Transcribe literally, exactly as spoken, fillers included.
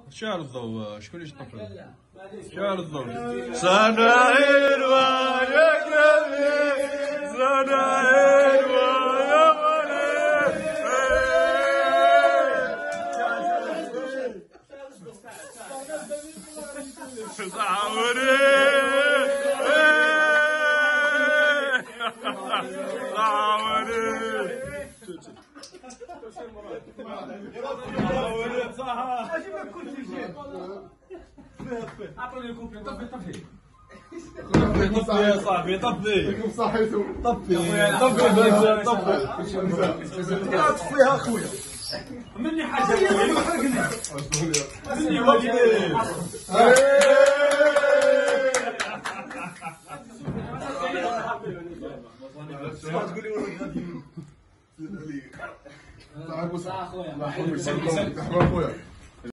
شعل الضوء شكون اللي يطفي؟ شعل الضوء صناعير ويا كبير صناعير ويا وليد صعوري اعطوني الكوبي طفي طفي طفي يا صاحبي طفي صحيتو طفي طفي طفي طفيها اخويا مني حاجه مني واجبين تقول لي والله غادي صاحب صاحب اخويا